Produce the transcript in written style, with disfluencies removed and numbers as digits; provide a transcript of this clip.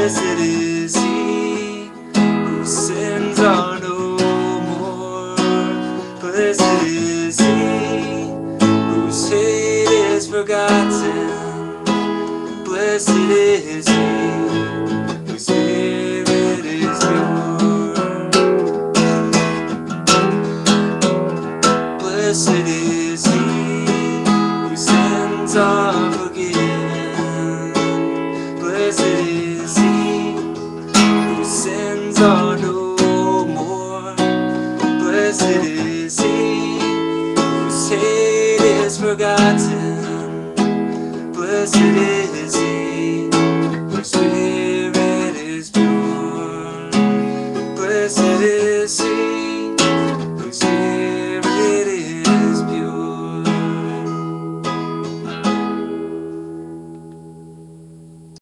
Blessed is he whose sins are no more. Blessed is he whose hate is forgotten. Blessed is he whose spirit is pure. Blessed is he whose sins are forgiven. Blessed is he whose sins are no more. Blessed is he whose hate is forgotten. Blessed is